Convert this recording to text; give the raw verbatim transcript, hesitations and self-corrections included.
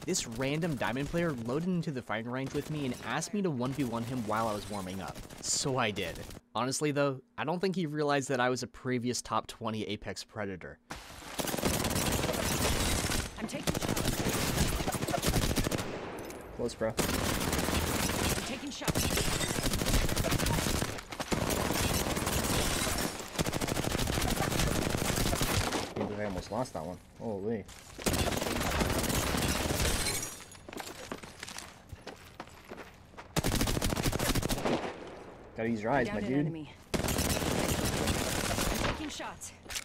this random diamond player loaded into the firing range with me and asked me to one v one him while I was warming up. So I did. Honestly though, I don't think he realized that I was a previous top twenty Apex Predator. I'm taking shots. Close, bro. I'm taking shots. I almost lost that one. Holy. Gotta use your eyes, my dude. Enemy. I'm taking shots.